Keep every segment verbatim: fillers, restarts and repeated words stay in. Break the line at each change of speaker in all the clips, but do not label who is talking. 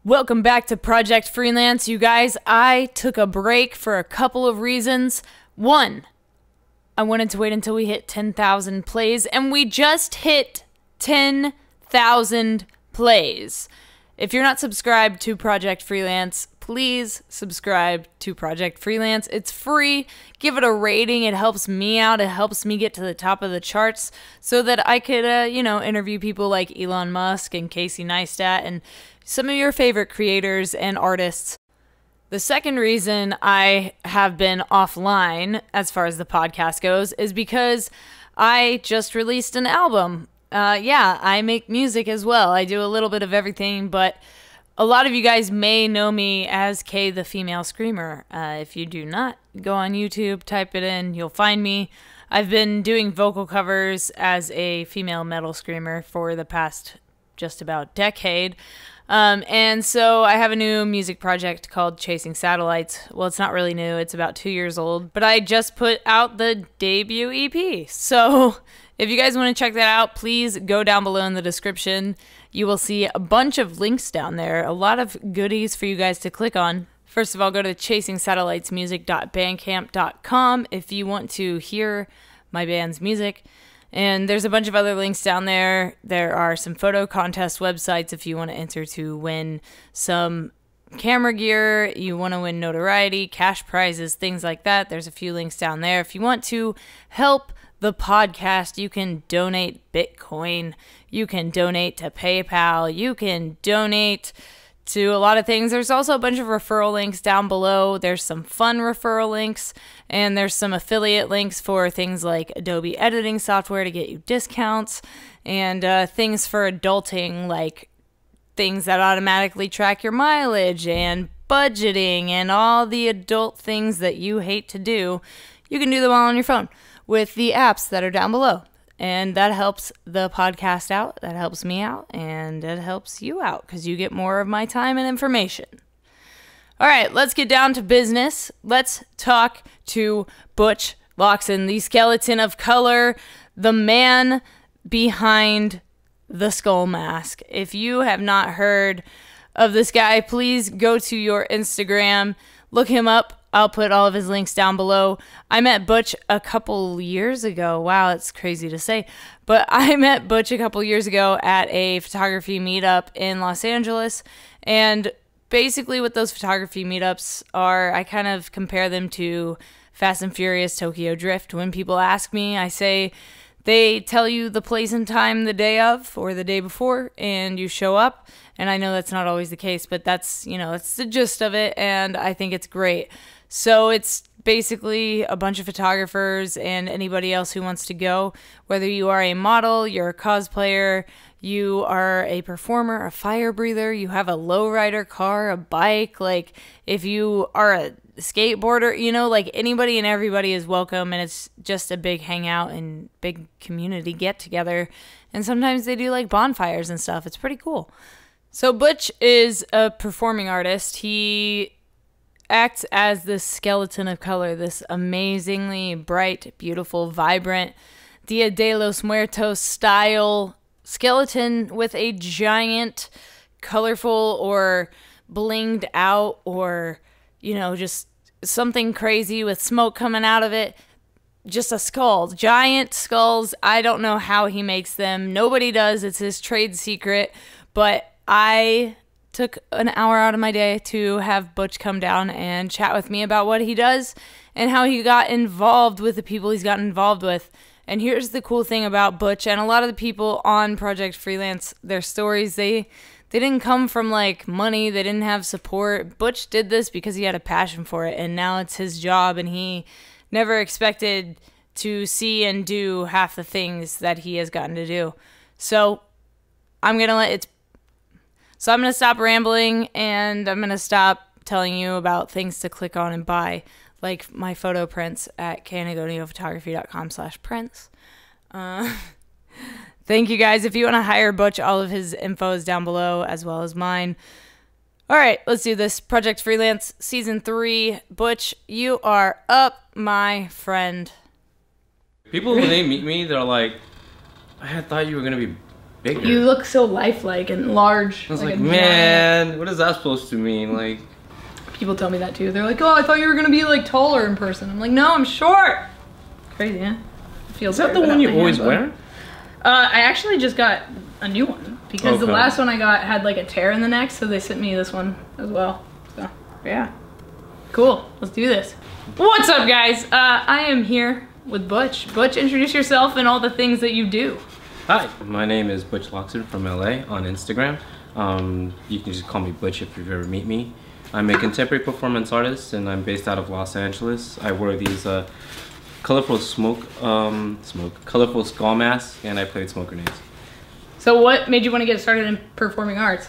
Welcome back to Project Freelance, you guys. I took a break for a couple of reasons. One, I wanted to wait until we hit ten thousand plays, and we just hit ten thousand plays. If you're not subscribed to Project Freelance, please subscribe to Project Freelance. It's free. Give it a rating. It helps me out. It helps me get to the top of the charts so that I could, uh, you know, interview people like Elon Musk and Casey Neistat and some of your favorite creators and artists. The second reason I have been offline as far as the podcast goes is because I just released an album. Uh, yeah, I make music as well. I do a little bit of everything, but a lot of you guys may know me as Kay the Female Screamer. Uh, if you do not, go on YouTube, type it in, you'll find me. I've been doing vocal covers as a female metal screamer for the past just about decade. Um, and so I have a new music project called Chasing Satellites. Well, it's not really new. It's about two years old. But I just put out the debut E P. So if you guys want to check that out, please go down below in the description. You will see a bunch of links down there. A lot of goodies for you guys to click on. First of all, go to chasing satellites music dot bandcamp dot com if you want to hear my band's music. And there's a bunch of other links down there. There are some photo contest websites if you want to enter to win some camera gear, you want to win notoriety, cash prizes, things like that. There's a few links down there. If you want to help the podcast, you can donate Bitcoin. You can donate to PayPal. You can donate to a lot of things. There's also a bunch of referral links down below. There's some fun referral links, and there's some affiliate links for things like Adobe editing software to get you discounts, and uh, things for adulting, like things that automatically track your mileage and budgeting and all the adult things that you hate to do. You can do them all on your phone with the apps that are down below. And that helps the podcast out, that helps me out, and it helps you out because you get more of my time and information. All right, let's get down to business. Let's talk to Butch Locsin, the skeleton of color, the man behind the skull mask. If you have not heard of this guy, please go to your Instagram, look him up. I'll put all of his links down below. I met Butch a couple years ago. Wow, it's crazy to say. But I met Butch a couple years ago at a photography meetup in Los Angeles. And basically what those photography meetups are, I kind of compare them to Fast and Furious Tokyo Drift. When people ask me, I say they tell you the place and time the day of or the day before, and you show up. And I know that's not always the case, but that's, you know, that's the gist of it, and I think it's great. So it's basically a bunch of photographers and anybody else who wants to go, whether you are a model, you're a cosplayer, you are a performer, a fire breather, you have a lowrider car, a bike, like if you are a skateboarder, you know, like anybody and everybody is welcome, and it's just a big hangout and big community get together. And sometimes they do like bonfires and stuff. It's pretty cool. So Butch is a performing artist. He acts as this skeleton of color, this amazingly bright, beautiful, vibrant Dia de los Muertos style skeleton with a giant, colorful or blinged out or, you know, just something crazy with smoke coming out of it. Just a skull, giant skulls. I don't know how he makes them. Nobody does. It's his trade secret. But I took an hour out of my day to have Butch come down and chat with me about what he does and how he got involved with the people he's gotten involved with. And here's the cool thing about Butch and a lot of the people on Project Freelance, their stories, they they didn't come from like money, they didn't have support. Butch did this because he had a passion for it, and now it's his job, and he never expected to see and do half the things that he has gotten to do. So I'm gonna let it So I'm going to stop rambling, and I'm going to stop telling you about things to click on and buy, like my photo prints at canagonio photography dot com slash prints. Uh, thank you guys. If you want to hire Butch, all of his info is down below, as well as mine. All right, let's do this. Project Freelance, Season three. Butch, you are up, my friend.
People, when they meet me, they're like, I had thought you were going to be bigger.
You look so lifelike and large.
I was
like,
like,
a
man,
giant.
what is that supposed to mean? Like,
People tell me that too. They're like, oh, I thought you were gonna be like taller in person. I'm like, no, I'm short. Crazy, huh? Feels
is that the one you always wear?
Uh, I actually just got a new one because
Okay.
the last one I got had like a tear in the neck, so they sent me this one as well. So, yeah. Cool. Let's do this. What's up, guys? Uh, I am here with Butch. Butch, introduce yourself and all the things that you do.
Hi, my name is Butch Locsin from L A on Instagram. Um, you can just call me Butch if you've ever meet me. I'm a contemporary performance artist and I'm based out of Los Angeles. I wear these uh, colorful smoke, um, smoke, colorful skull masks, and I played smoke grenades.
So what made you want to get started in performing arts?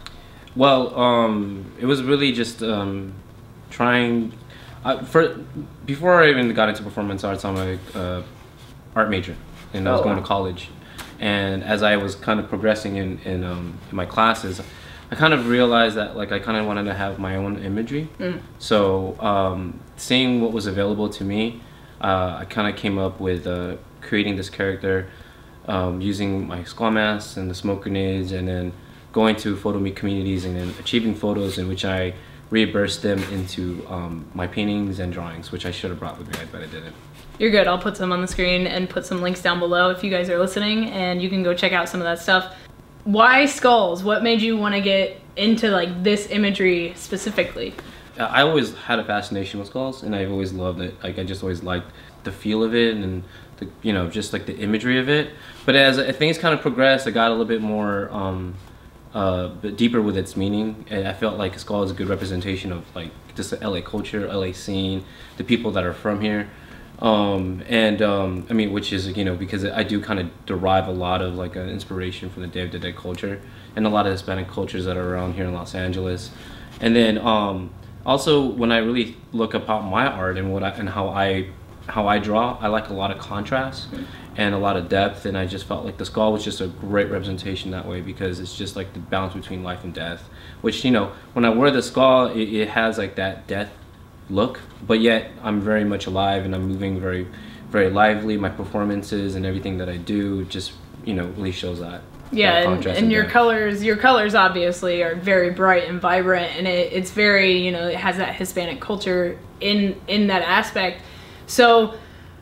Well, um, it was really just um, trying. Uh, for before I even got into performance arts, I'm a uh, art major, and I was
Oh,
going
wow.
to college. And as I was kind of progressing in in, um, in my classes, I kind of realized that like I kind of wanted to have my own imagery.
Mm.
So um, seeing what was available to me, uh, I kind of came up with uh, creating this character um, using my skull masks and the smoke grenades, and then going to photo meet communities and then achieving photos in which I reimbursed them into um, my paintings and drawings, which I should have brought with me, but I didn't.
You're good. I'll put some on the screen and put some links down below if you guys are listening, and you can go check out some of that stuff. Why skulls? What made you want to get into like this imagery specifically?
I always had a fascination with skulls, and I've always loved it. Like I just always liked the feel of it, and the, you know, just like the imagery of it. But as things kind of progressed, I got a little bit more um, uh, bit deeper with its meaning, and I felt like a skull is a good representation of like just the L A culture, L A scene, the people that are from here. Um, and um, I mean, which is, you know, because I do kind of derive a lot of like an inspiration from the Day of the Dead culture and a lot of Hispanic cultures that are around here in Los Angeles. And then um, also when I really look about my art and what I, and how I how I draw, I like a lot of contrast and a lot of depth, and I just felt like the skull was just a great representation that way, because it's just like the balance between life and death, which, you know, when I wear the skull, it, it has like that death look, but yet I'm very much alive and I'm moving very, very lively. My performances and everything that I do just, you know, really shows that.
Yeah,
that
and,
contrast
and your
depth.
colors, your colors obviously are very bright and vibrant, and it, it's very, you know, it has that Hispanic culture in in that aspect. So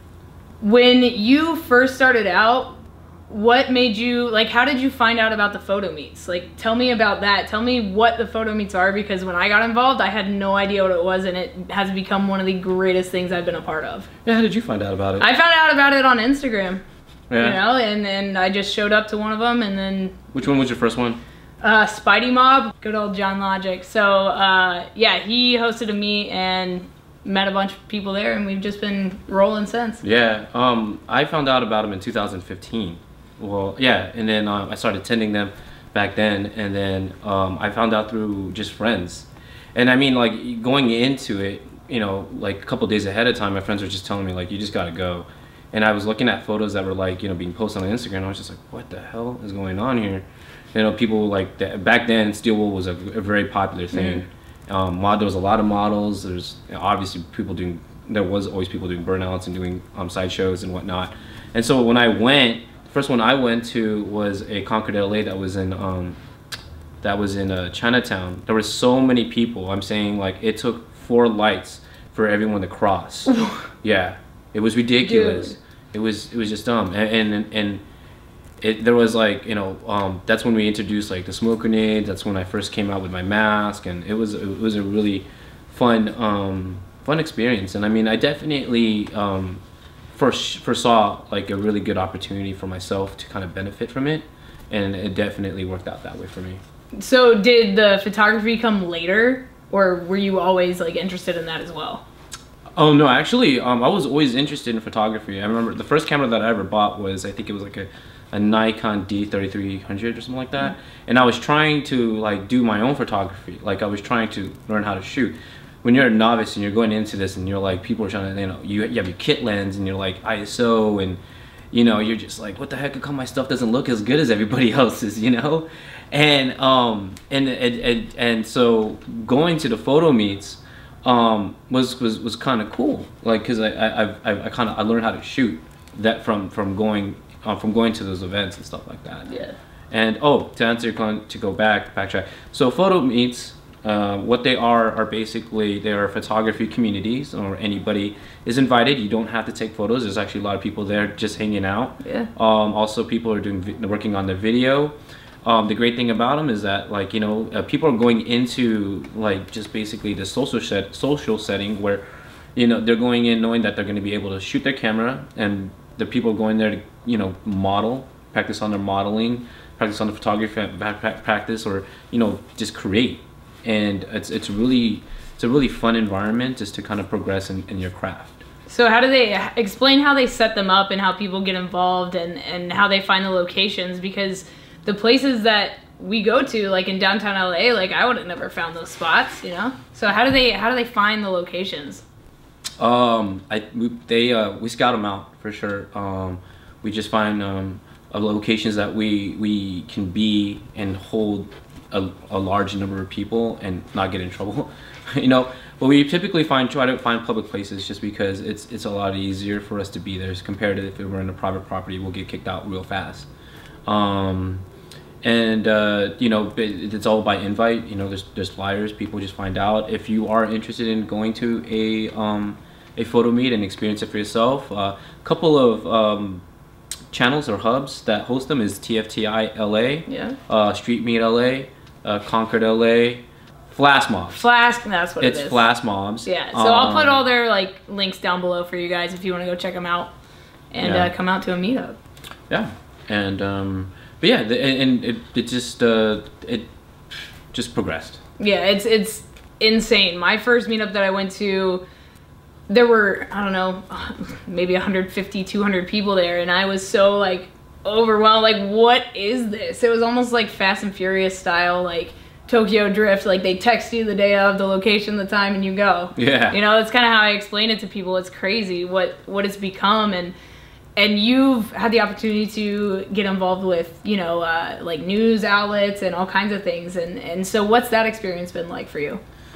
when you first started out, what made you, like, how did you find out about the photo meets? Like, tell me about that. Tell me what the photo meets are, because when I got involved, I had no idea what it was, and it has become one of the greatest things I've been a part of.
Yeah, how did you find out about it?
I found out about it on Instagram,
yeah.
you know, and then I just showed up to one of them, and then...
Which one was your first one?
Uh, Spidey Mob, good old John Logic. So, uh, yeah, he hosted a meet and met a bunch of people there, and we've just been rolling since.
Yeah, um, I found out about them in two thousand fifteen. Well, yeah, and then um, I started attending them back then, and then um, I found out through just friends. And I mean, like, going into it, you know, like a couple days ahead of time, my friends were just telling me, like, you just gotta go. And I was looking at photos that were, like, you know, being posted on Instagram, and I was just like, what the hell is going on here? You know, people, like, that, back then, steel wool was a, a very popular thing. Mm-hmm. um, mod, there was a lot of models. There's, you know, obviously people doing, there was always people doing burnouts and doing um, side shows and whatnot. And so when I went, first one I went to was a Concord, L A that was in um, that was in uh, Chinatown. There were so many people. I'm saying, like, it took four lights for everyone to cross. Yeah, it was ridiculous.
Dude.
It was it was just dumb. And and, and it, there was, like, you know, um, that's when we introduced, like, the smoke grenade. That's when I first came out with my mask, and it was it was a really fun um, fun experience. And I mean, I definitely. Um, foresaw like a really good opportunity for myself to kind of benefit from it, and it definitely worked out that way for me.
So did the photography come later, or were you always like interested in that as well?
Oh no, actually um, I was always interested in photography. I remember the first camera that I ever bought was, I think it was like a, a Nikon D thirty-three hundred or something like that. Mm-hmm. And I was trying to like do my own photography. Like I was trying to learn how to shoot. When you're a novice and you're going into this and you're like, people are trying to, you know, you, you have your kit lens and you're like I S O, and you know, you're just like, what the heck, how come my stuff doesn't look as good as everybody else's, you know? And um and and and, and so going to the photo meets um was was was kind of cool, like, because I I I, I kind of I learned how to shoot that from from going uh, from going to those events and stuff like that.
Yeah.
And oh, to answer your con- to go back, backtrack. So photo meets, uh, what they are are basically they are photography communities, or anybody is invited. You don't have to take photos. There's actually a lot of people there just hanging out.
Yeah.
Um, also, people are doing vi- working on the video. Um, the great thing about them is that, like, you know, uh, people are going into like just basically the social set social setting where, you know, they're going in knowing that they're going to be able to shoot their camera, and the people going there to, you know, model, practice on their modeling, practice on the photography practice, or, you know, just create. And it's it's really it's a really fun environment just to kind of progress in, in your craft.
So how do they explain how they set them up and how people get involved, and and how they find the locations? Because the places that we go to, like in downtown L A, like I would have never found those spots, you know. So how do they how do they find the locations?
Um, I we, they uh, we scout them out for sure. Um, we just find um, uh, locations that we we can be and hold a, a large number of people and not get in trouble, you know. But we typically find try to find public places just because it's it's a lot easier for us to be there as compared to if we were in a private property. We'll get kicked out real fast. Um, and uh, you know, it, it's all by invite. You know, there's there's flyers. People just find out. If you are interested in going to a um, a photo meet and experience it for yourself, a uh, couple of um, channels or hubs that host them is T F T I L A,
Yeah.
uh, Street Meet L A, uh, Concord L A, Flash Mobs.
Flask, that's what
It's
it is.
Flash Mobs.
Yeah. So
um,
I'll put all their like links down below for you guys if you want to go check them out and
Yeah.
uh, come out to a meetup.
Yeah, and um, but yeah, the, and it it just uh, it just progressed.
Yeah, it's it's insane. My first meetup that I went to, there were, I don't know, maybe one hundred fifty, two hundred people there, and I was so like overwhelmed, like what is this? It was almost like Fast and Furious style, like Tokyo Drift, like they text you the day of, the location, the time, and you go.
Yeah.
You know, that's kind of how I explain it to people. It's crazy what what it's become, and and you've had the opportunity to get involved with, you know, uh, like news outlets and all kinds of things, and and so what's that experience been like for you?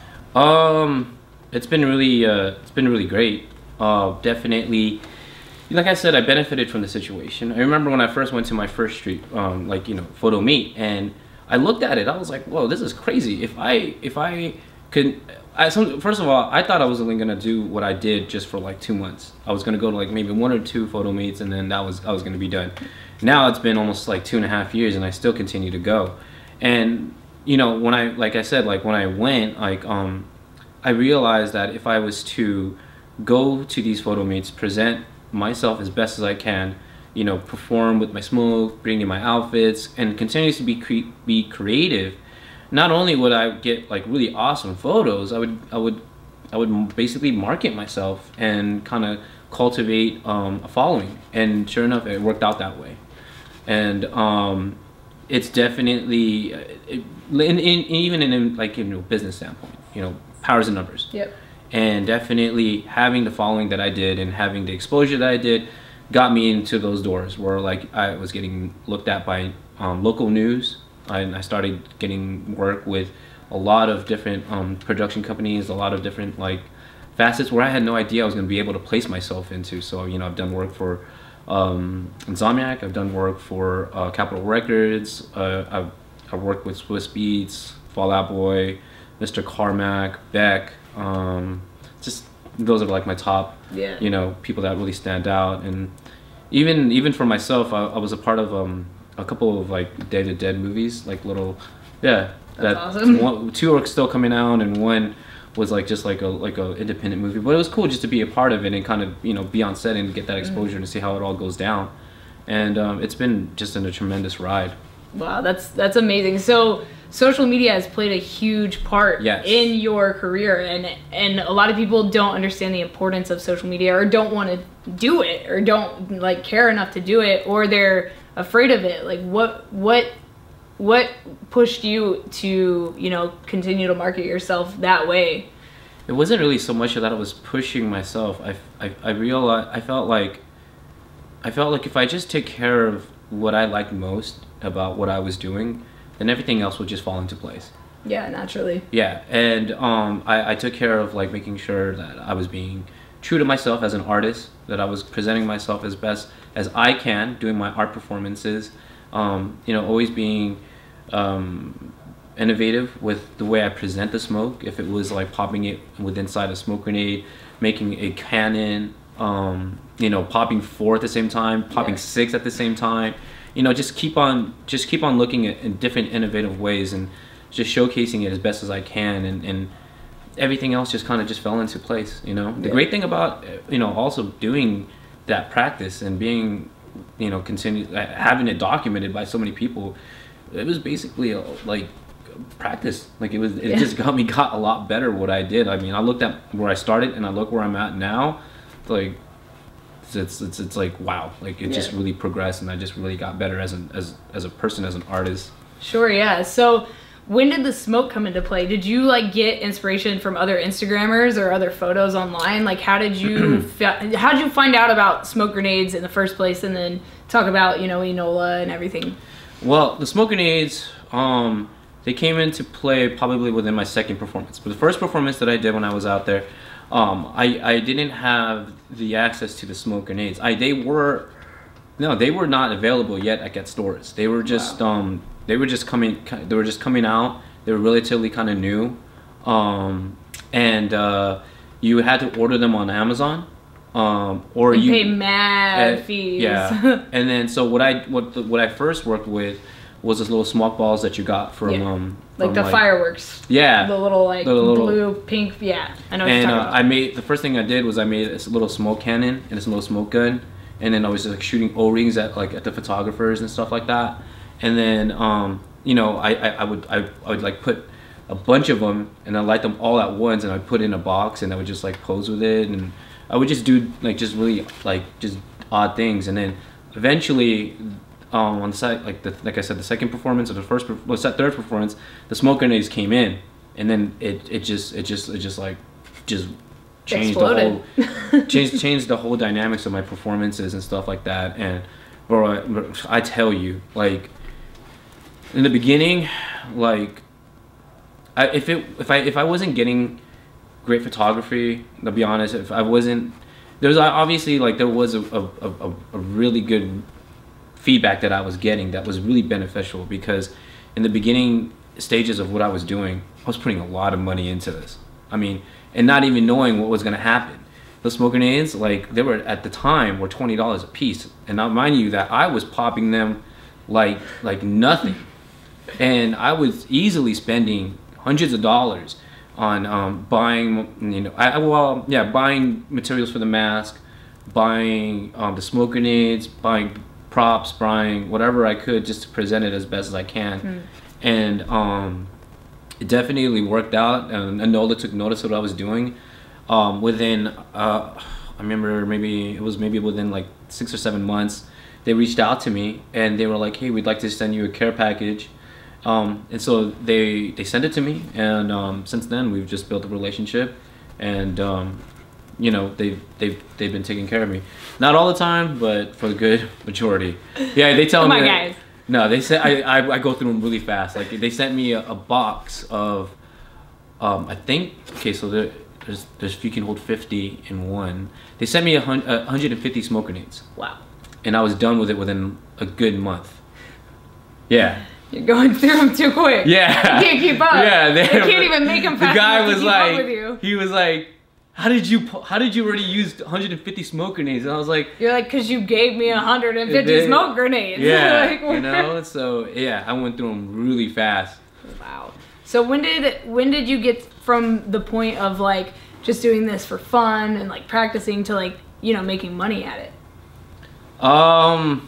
Um, it's been really, uh, it's been really great. Uh, definitely, like I said, I benefited from the situation. I remember when I first went to my first street, um, like, you know, photo meet, and I looked at it. I was like, whoa, this is crazy. If I, if I could, I, some, first of all, I thought I was only gonna do what I did just for like two months. I was gonna go to like maybe one or two photo meets, and then that was, I was gonna be done. Now it's been almost like two and a half years, and I still continue to go. And you know, when I, like I said, like when I went, like, um, I realized that if I was to go to these photo meets, present myself as best as I can, you know, perform with my smoke, bring in my outfits, and continues to be cre- be creative, not only would I get like really awesome photos, I would I would I would basically market myself and kind of cultivate um, a following. And sure enough, it worked out that way. And um, it's definitely it, in, in, even in like, you know, business standpoint, you know, powers and numbers.
Yep.
And definitely having the following that I did and having the exposure that I did got me into those doors where like I was getting looked at by um, local news. I, I started getting work with a lot of different um, production companies, a lot of different like facets where I had no idea I was going to be able to place myself into. So, you know, I've done work for um, Insomniac, I've done work for uh, Capitol Records, uh, I've, I've worked with Swiss Beats, Fall Out Boy, Mister Carmack, Beck. Um, just those are like my top,
Yeah.
you know, people that really stand out. And even even for myself, I, I was a part of um, a couple of like Day of the Dead movies, like little, yeah.
That's
that
awesome.
One, two are still coming out, and one was like just like a like a independent movie. But it was cool just to be a part of it and kind of, you know, be on set and get that exposure mm-hmm. and see how it all goes down. And um, it's been just in a tremendous ride.
Wow, that's that's amazing. So social media has played a huge part
yes.
in your career, and and a lot of people don't understand the importance of social media, or don't want to do it, or don't like care enough to do it, or they're afraid of it. Like what what what pushed you to, you know, continue to market yourself that way?
It wasn't really so much that I was pushing myself. I, I, I realized I felt like I felt like if I just take care of what I liked most about what I was doing, then everything else would just fall into place.
Yeah, naturally.
Yeah, and um, I, I took care of like making sure that I was being true to myself as an artist, that I was presenting myself as best as I can, doing my art performances, Um, you know, always being um, innovative with the way I present the smoke. If it was like popping it with inside a smoke grenade, making a cannon, um, you know, popping four at the same time, popping yeah. six at the same time. You know, just keep on, just keep on looking at in different innovative ways and just showcasing it as best as I can, and, and everything else just kind of just fell into place. You know, the yeah. great thing about, you know, also doing that practice and being, you know, continue having it documented by so many people, it was basically a, like practice. Like it was, it yeah. just got me got a lot better what I did. I mean, I looked at where I started and I look where I'm at now, like. It's, it's it's like wow, like it yeah. just really progressed, and I just really got better as an as as a person, as an artist.
Sure, yeah. So when did the smoke come into play? Did you like get inspiration from other Instagrammers or other photos online? Like how did you how did you find out about smoke grenades in the first place, and then talk about, you know, Enola and everything?
Well, the smoke grenades, um, they came into play probably within my second performance. But the first performance that I did when I was out there, Um, I, I didn't have the access to the smoke grenades. I they were no they were not available yet at get stores. They were just wow. um they were just coming they were just coming out. They were relatively kind of new, um, and uh, you had to order them on Amazon, um, or
you,
you
pay mad uh, fees.
Yeah, and then so what I what the, what I first worked with was those little smoke balls that you got from yeah. um
like
from
the
like,
fireworks.
Yeah,
the little like
the little,
blue, pink. Yeah, I know. What
and
you're
uh,
talking about.
I made the first thing I did was I made this little smoke cannon and this little smoke gun, and then I was just like shooting O-rings at like at the photographers and stuff like that. And then um you know I I, I would I, I would like put a bunch of them and I light them all at once, and I put it in a box, and I would just like pose with it, and I would just do like just really like just odd things. And then eventually um, on the side, like the, like I said, the second performance or the first, well, that third performance, the smoke grenades came in, and then it it just it just it just like just changed Exploded. the whole changed changed the whole dynamics of my performances and stuff like that. And bro, I, I tell you, like in the beginning, like I, if it if I if I wasn't getting great photography, to be honest, if I wasn't, there was obviously like there was a a, a, a really good feedback that I was getting that was really beneficial, because in the beginning stages of what I was doing, I was putting a lot of money into this. I mean, and not even knowing what was going to happen. The smoke grenades, like they were at the time were twenty dollars a piece, and now mind you that I was popping them like like nothing, and I was easily spending hundreds of dollars on um, buying, you know, I well yeah buying materials for the mask, buying um, the smoke grenades, buying props, buying whatever I could just to present it as best as I can. Mm. And um, it definitely worked out, and Enola took notice of what I was doing. Um, within, uh, I remember maybe, it was maybe within like six or seven months, they reached out to me and they were like, hey, we'd like to send you a care package. Um, and so they, they sent it to me, and um, since then we've just built a relationship, and um, you know, they've they've they've been taking care of me. Not all the time, but for the good majority. Yeah, they tell
Come
me.
on,
that,
guys.
No, they said I, I I go through them really fast. Like they sent me a, a box of, um, I think okay, so there, there's there's you can hold fifty in one. They sent me a hun a hundred fifty smoke grenades.
Wow.
And I was done with it within a good month. Yeah.
You're going through them too quick.
Yeah.
You can't keep up.
Yeah. They,
you can't even make them fast.
The guy was
keep
like,
up with you.
he was like, how did you how did you already use one hundred fifty smoke grenades? And I was like,
you're like, because you gave me one hundred fifty they, smoke grenades.
Yeah,
like,
you know. So yeah, I went through them really fast.
Wow. So when did when did you get from the point of like just doing this for fun and like practicing to like, you know, making money at it?
Um.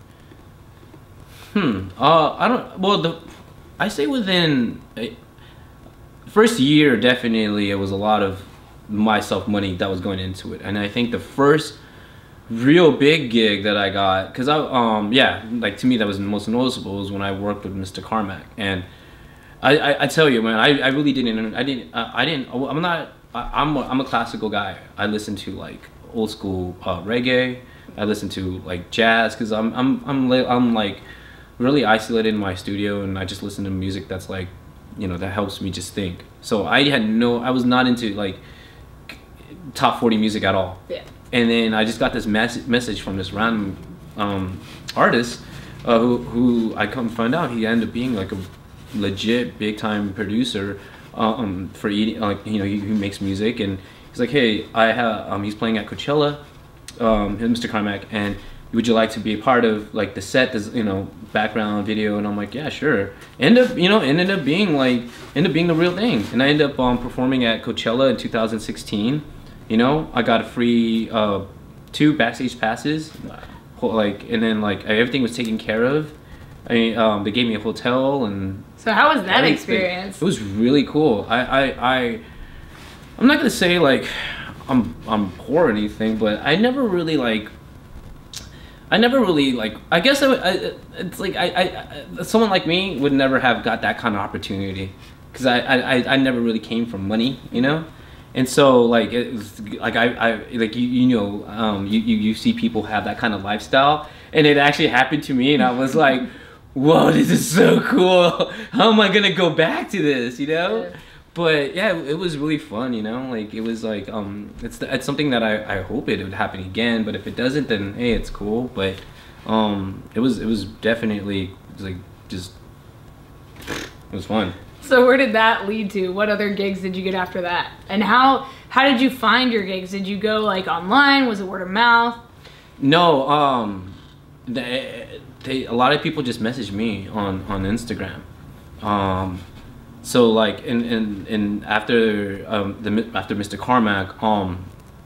Hmm. Uh. I don't. Well, the. I say within. A, first year, definitely, it was a lot of myself money that was going into it, and I think the first real big gig that I got, because I um yeah like to me that was the most noticeable, was when I worked with Mister Carmack. And I I, I tell you, man, I, I really didn't I didn't I, I didn't I'm not I, I'm a, I'm a classical guy. I listen to like old school uh, reggae. I listen to like jazz, because I'm I'm I'm I'm like really isolated in my studio, and I just listen to music that's like, you know, that helps me just think. So I had no I was not into like top forty music at all.
Yeah.
And then I just got this mes message from this random um, artist uh, who who I come find out he ended up being like a legit big time producer um, for eating. Like you know, he, he makes music, and he's like, hey, I have. Um, he's playing at Coachella, um, Mister Carmack, and would you like to be a part of like the set, this you know background video? And I'm like, yeah, sure. End up you know ended up being like ended up being the real thing, and I ended up um, performing at Coachella in two thousand sixteen. You know, I got a free uh, two backstage passes, like, and then like everything was taken care of. I mean, um, they gave me a hotel and.
So how was that
everything.
experience?
It was really cool. I, I, I, I'm not gonna say like I'm I'm poor or anything, but I never really like. I never really like. I guess I, I it's like I, I, I, someone like me would never have got that kind of opportunity, because I, I, I never really came from money, you know. And so like it was like I, I like you you know um you, you you see people have that kind of lifestyle, and it actually happened to me, and I was like, whoa, this is so cool. How am I gonna go back to this, you know? Yeah. But yeah, it was really fun, you know. Like it was like um it's it's something that I, I hope it would happen again. But if it doesn't, then hey, it's cool. But um it was it was definitely it was like just it was fun.
So where did that lead to? What other gigs did you get after that? And how how did you find your gigs? Did you go like online? Was it word of mouth?
No, um, they, they a lot of people just messaged me on on Instagram. Um, so like in in, in after um the after Mister Carmack, um,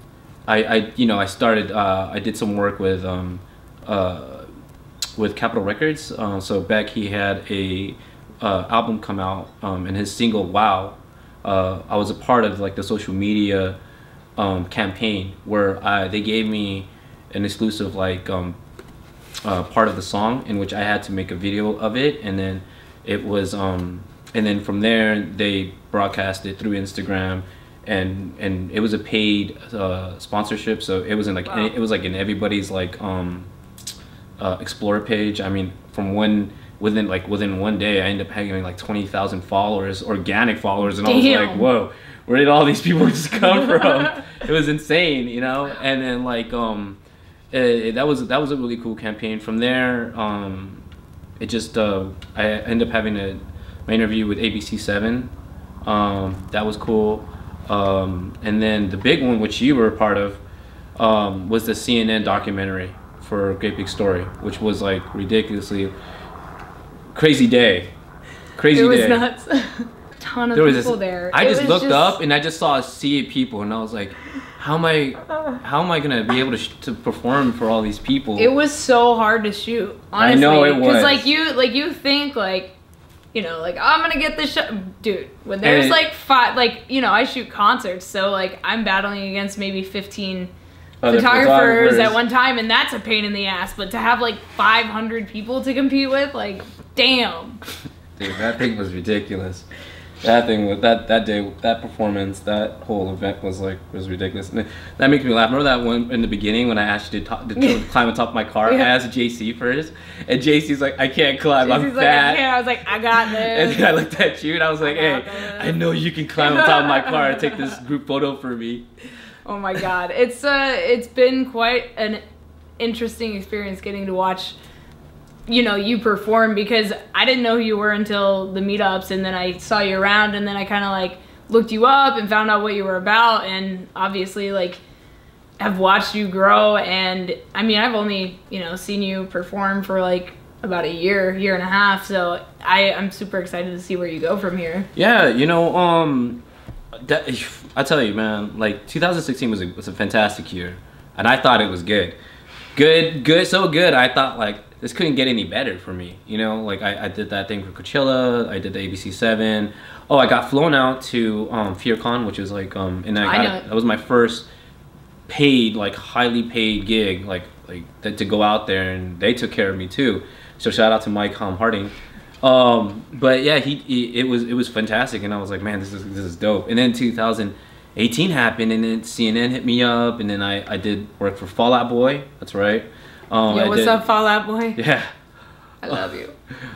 I I you know I started uh, I did some work with um uh with Capitol Records. Uh, so Beck, he had a Uh, album come out, um, and his single "Wow," uh, I was a part of like the social media um, campaign where I, they gave me an exclusive like um, uh, part of the song in which I had to make a video of it, and then it was um, and then from there they broadcast it through Instagram, and and it was a paid uh, sponsorship, so it wasn't like wow. it was like in everybody's like um, uh, Explorer page. I mean, from when. Within like within one day, I ended up having like twenty thousand followers, organic followers, and Damn. I was like, "Whoa, where did all these people just come from?" It was insane, you know. And then like um, it, that was that was a really cool campaign. From there, um, it just uh, I ended up having a my interview with A B C seven. Um, that was cool. Um, and then the big one, which you were a part of, um, was the C N N documentary for Great Big Story, which was like ridiculously. Crazy day, crazy day.
It was day. nuts. A ton of
there was
people
this,
there.
I
it
just looked
just...
up and I just saw a sea of people, and I was like, "How am I? How am I gonna be able to sh to perform for all these people?"
It was so hard to shoot. Honestly,
I know it was.
Because like you, like you think like, you know, like I'm gonna get this shot, dude. When there's it, like five, like you know, I shoot concerts, so like I'm battling against maybe fifteen. Photographers, photographers at one time, and that's a pain in the ass. But to have like five hundred people to compete with, like, damn.
Dude, that thing was ridiculous. That thing was that that day, that performance, that whole event was like was ridiculous. And that makes me laugh. Remember that one in the beginning when I asked you to, talk, to climb on top of my car? Yeah. I asked J C first, and J C's like, "I can't climb. J C's I'm
like,
fat."
I, I was like, "I got this."
And then I looked at you, and I was like, I "Hey, this. I know you can climb on top of my car and take this group photo for me."
Oh my god, it's uh, it's been quite an interesting experience getting to watch, you know, you perform, because I didn't know who you were until the meetups, and then I saw you around, and then I kind of like looked you up and found out what you were about, and obviously like have watched you grow. And I mean, I've only, you know, seen you perform for like about a year, year and a half, so I I'm super excited to see where you go from here.
Yeah, you know, um. That, I tell you, man, like two thousand sixteen was a, was a fantastic year, and I thought it was good, good, good, so good. I thought like this couldn't get any better for me, you know. Like I, I did that thing for Coachella, I did the A B C seven. Oh, I got flown out to um, FearCon, which was like, um, and I, got,
I know it.
that was my first paid, like highly paid gig, like like that, to go out there, and they took care of me too. So shout out to Mike um, Harding. Um, but yeah, he, he it was it was fantastic, and I was like, man, this is this is dope. And then two thousand eighteen happened, and then C N N hit me up, and then I I did work for Fall Out Boy. That's right.
Um, Yo,
I
what's
did,
up, Fall Out Boy?
Yeah.
I love you.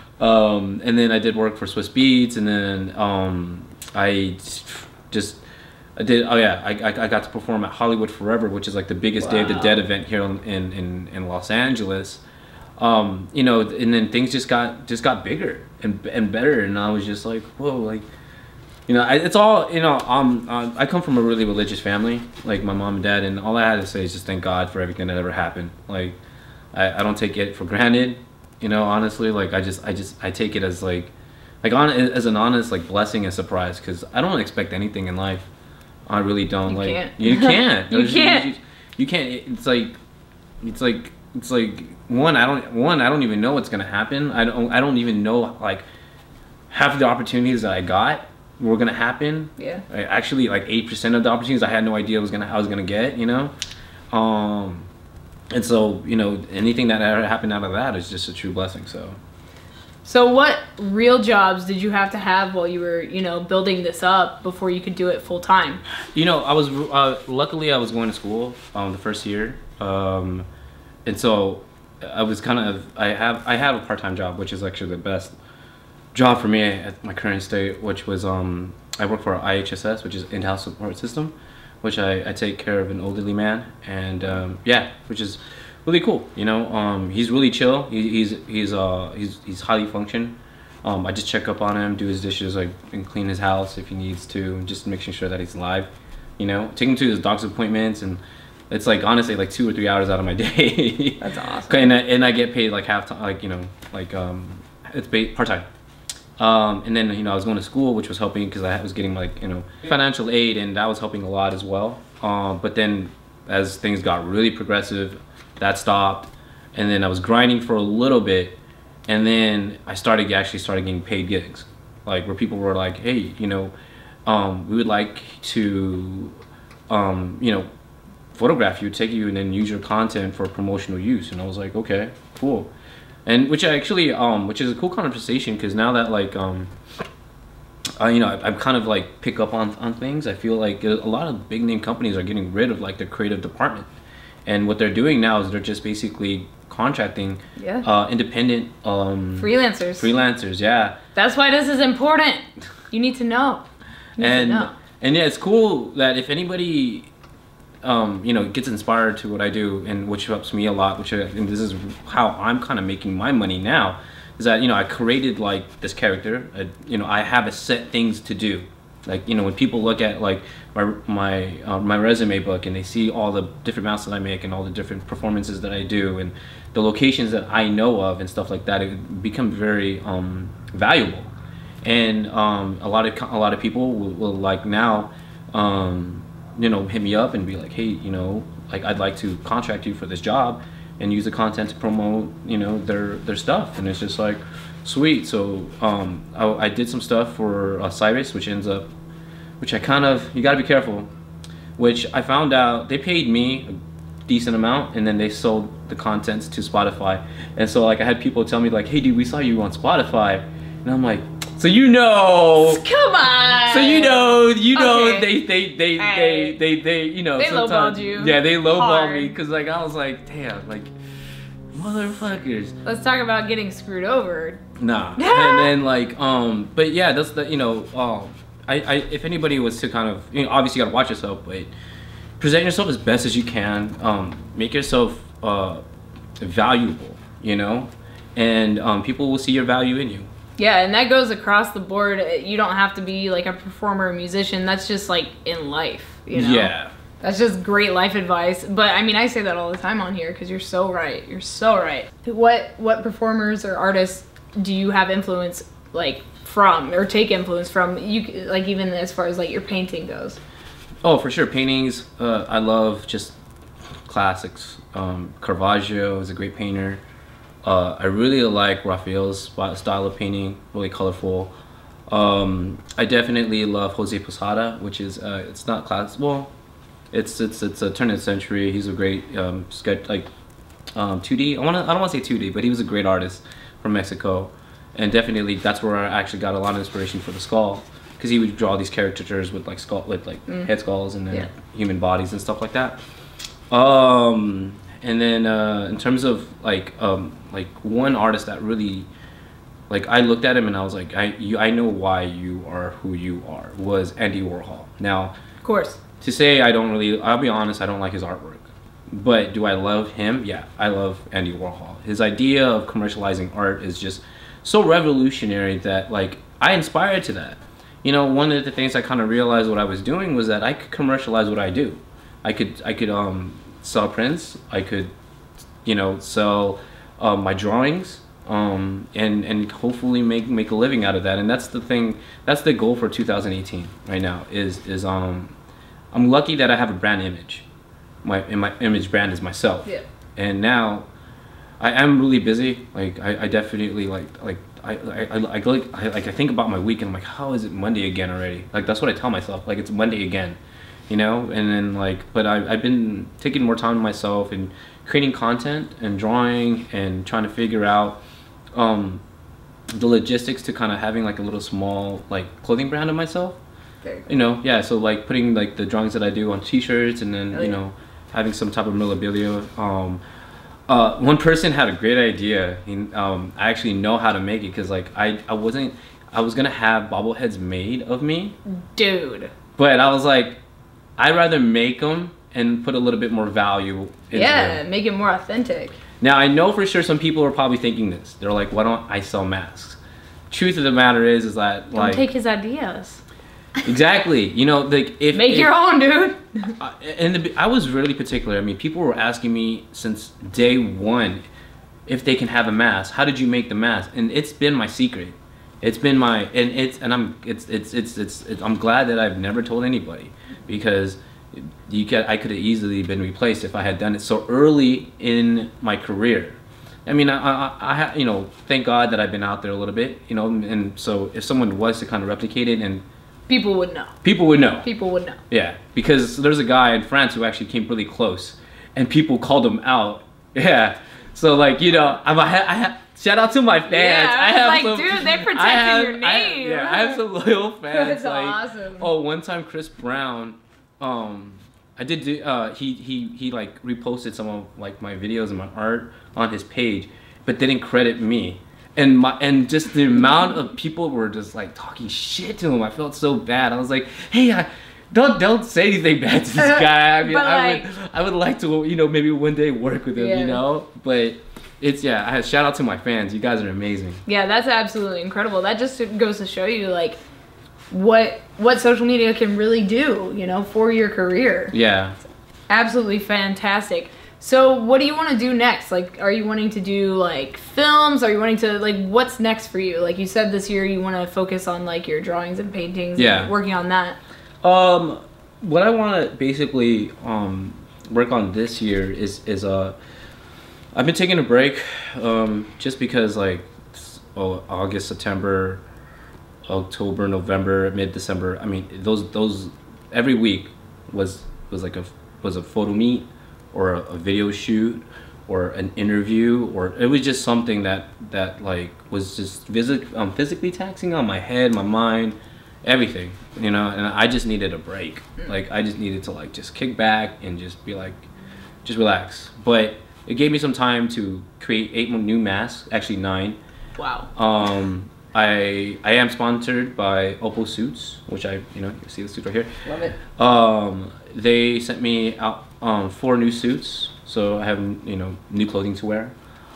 Um, and then I did work for Swiss Beats, and then um, I just I did. Oh yeah, I, I I got to perform at Hollywood Forever, which is like the biggest wow. Day of the Dead event here in in in Los Angeles. um, you know, and then things just got just got bigger and and better, and I was just like, whoa, like, you know, I, it's all, you know, um, uh, I come from a really religious family, like my mom and dad, and all I had to say is just thank God for everything that ever happened. Like, I, I don't take it for granted, you know, honestly. Like, I just, I just, I take it as like, like on as an honest like blessing and surprise, because I don't expect anything in life. I really don't.
You
like
can't.
you can't.
You can't.
You, you can't. It's like, it's like, it's like one. I don't. One. I don't even know what's gonna happen. I don't. I don't even know like half of the opportunities that I got were gonna happen.
Yeah.
I, actually, like eight percent of the opportunities I had no idea was gonna I was gonna get. You know, um, and so you know anything that ever happened out of that is just a true blessing. So.
So what real jobs did you have to have while you were, you know, building this up before you could do it full time?
You know, I was uh, luckily I was going to school um, the first year, um, and so I was kind of I have I have a part time job, which is actually the best job for me at my current state, which was um, I work for I H S S, which is in-house support system, which I, I take care of an elderly man, and um, yeah, which is really cool. You know, um, he's really chill. He, he's he's uh he's he's highly functioned. Um, I just check up on him, do his dishes, like, and clean his house if he needs to, and just making sure that he's alive. You know, take him to his doctor's appointments, and it's like honestly like two or three hours out of my day.
That's awesome.
and I, and I get paid like half time, like you know, like um, it's paid part time. Um, and then you know I was going to school, which was helping because I was getting like you know financial aid, and that was helping a lot as well. Um, but then as things got really progressive, that stopped, and then I was grinding for a little bit, and then I started actually started getting paid gigs, like where people were like, hey, you know, um, we would like to, um, you know, photograph you, take you, and then use your content for promotional use. And I was like, okay, cool. And which I actually, um, which is a cool conversation, because now that like, um, uh, you know, I, I kind of like pick up on on things. I feel like a lot of big name companies are getting rid of like the creative department. And what they're doing now is they're just basically contracting
yeah.
uh, independent um,
freelancers.
Freelancers, yeah.
That's why this is important. You need to know. You need
and
to know.
and yeah, it's cool that if anybody, um, you know, gets inspired to what I do, and which helps me a lot, which I, and this is how I'm kind of making my money now, is that you know I created like this character. I, you know, I have a set things to do. Like, you know, when people look at like my my uh, my resume book and they see all the different mounts that I make and all the different performances that I do and the locations that I know of and stuff like that, it becomes very um, valuable. And um, a lot of a lot of people will, will like now, um, you know, hit me up and be like, hey, you know, like I'd like to contract you for this job and use the content to promote, you know, their their stuff. And it's just like, sweet. So um, I, I did some stuff for uh, Cyrus, which ends up, which I kind of, you gotta be careful, which I found out they paid me a decent amount, and then they sold the contents to Spotify. And so like I had people tell me like, hey dude, we saw you on Spotify. And I'm like, so you know,
come on.
So you know, you know,
Okay.
they, they, they,
All
they,
right.
they, they, you know,
They
sometimes,
lowballed you.
yeah, they lowballed
Hard.
me, cause like I was like, damn, like, motherfuckers.
Let's talk about getting screwed over.
Nah. And then like, um, but yeah, that's the, you know, um, I, I, if anybody was to kind of, you know, obviously you gotta watch yourself, but present yourself as best as you can. Um, make yourself uh, valuable, you know, and um, people will see your value in you.
Yeah, and that goes across the board. You don't have to be like a performer or musician. That's just like in life, you know?
Yeah.
That's just great life advice. But I mean, I say that all the time on here because you're so right. You're so right. What what performers or artists do you have influence like from or take influence from? You like even as far as like your painting goes.
Oh, for sure. Paintings. Uh, I love just classics. Um, Caravaggio is a great painter. Uh, I really like Raphael's style of painting. Really colorful. Um, I definitely love Jose Posada, which is uh, it's not class. Well. It's it's it's a turn of the century. He's a great um, sketch like um, two D. I want to I don't want to say two D, but he was a great artist from Mexico, and definitely that's where I actually got a lot of inspiration for the skull, because he would draw these caricatures with like skull with like
Mm.
head skulls and then
Yeah.
human bodies and stuff like that. Um, and then uh, in terms of like um, like one artist that really like I looked at him and I was like I you I know why you are who you are was Andy Warhol. Now,
Of course.
to say I don't really, I'll be honest, I don't like his artwork. But do I love him? Yeah, I love Andy Warhol. His idea of commercializing art is just so revolutionary that like I inspired to that. You know, one of the things I kind of realized what I was doing was that I could commercialize what I do. I could I could um, sell prints. I could, you know, sell uh, my drawings, um, and and hopefully make make a living out of that. And that's the thing. That's the goal for two thousand eighteen right now. Is is um, I'm lucky that I have a brand image. My and my image brand is myself.
Yeah.
And now, I am really busy. Like I, I definitely like like I I I, I, like, I like I think about my week and I'm like, how is it Monday again already? Like that's what I tell myself. Like it's Monday again, you know. And then like, but I I've been taking more time to myself and creating content and drawing and trying to figure out um, the logistics to kind of having like a little small like clothing brand of myself.
Very cool.
You know, yeah. So like putting like the drawings that I do on T-shirts and then
Really?
you know. having some type of memorabilia. Um, uh, one person had a great idea. He, um, I actually know how to make it because like I, I wasn't, I was gonna have bobbleheads made of me,
Dude.
but I was like, I'd rather make them and put a little bit more value into
Yeah,
them.
make it more authentic.
Now I know for sure some people are probably thinking this. They're like, why don't I sell masks? Truth of the matter is, is that
Don't
like
take his ideas.
exactly. You know, like if
Make
if,
your own, dude.
Uh, and the, I was really particular. I mean, people were asking me since day one if they can have a mask. How did you make the mask? And it's been my secret. It's been my and it's and I'm it's it's it's it's, it's I'm glad that I've never told anybody because you could I could have easily been replaced if I had done it so early in my career. I mean, I I, I ha, you know, thank God that I've been out there a little bit, you know, and so if someone was to kind of replicate it and
People would know.
people would know.
People would know.
Yeah, because there's a guy in France who actually came really close, and people called him out. Yeah, so like you know, I'm a, I have shout out to my fans.
Yeah,
I have
like,
some,
dude, they protected
I have,
your name.
I, yeah, I have some loyal fans.
That's
like,
awesome.
Oh, one time Chris Brown, um, I did do. Uh, he he he like reposted some of like my videos and my art on his page, but didn't credit me. And my and just the amount of people were just like talking shit to him. I felt so bad. I was like, hey, I, don't don't say anything bad to this guy. I mean,
But,
I
like-
would I would like to you know maybe one day work with him.
Yeah.
You know, but it's yeah. I shout out to my fans. You guys are amazing.
Yeah, that's absolutely incredible. That just goes to show you like what what social media can really do, you know, for your career.
Yeah.
Absolutely fantastic. So what do you want to do next? Like, are you wanting to do like films? Are you wanting to like, what's next for you? Like you said this year you want to focus on like your drawings and paintings.
Yeah.
And working on that.
Um, what I want to basically um work on this year is is uh, I've been taking a break, um, just because like, oh, August, September, October, November, mid December. I mean, those those every week was was like a was a photo meet or a, a video shoot or an interview, or it was just something that that like was just phys- um, physically taxing on my head, my mind, everything, you know. And I just needed a break. Like I just needed to like just kick back and just be like, just relax. But it gave me some time to create eight more new masks, actually nine.
Wow.
Um, I I am sponsored by Oppo Suits, which I you know you see the suit right here.
Love it.
Um, they sent me out um, four new suits, so I have you know new clothing to wear.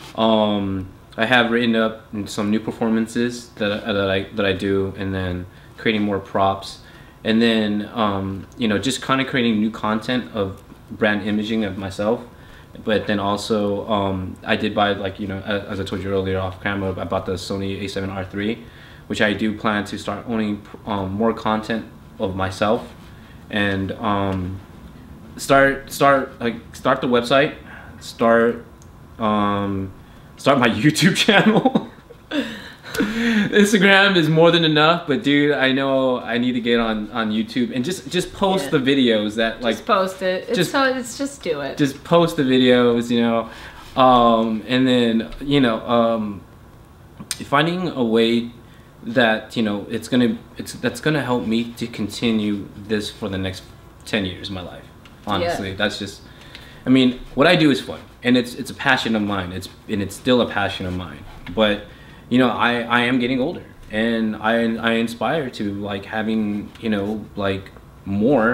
Um, I have written up some new performances that I, that I that I do, and then creating more props, and then um, you know just kind of creating new content of brand imaging of myself. But then also um, I did buy like you know as I told you earlier off camera, I bought the Sony A seven R three, which I do plan to start owning um, more content of myself, and um, start start like start the website, start um, start my YouTube channel. Instagram is more than enough, but dude, I know I need to get on on YouTube and just just post
Yeah.
the videos that like
Just post it. It's
just-
so it's just do it.
just post the videos, you know, um, and then you know um, finding a way that you know it's gonna it's that's gonna help me to continue this for the next ten years of my life. Honestly,
Yeah.
that's just. I mean, what I do is fun, and it's it's a passion of mine. It's and it's still a passion of mine. But you know, I I am getting older, and I I inspire to like having you know like more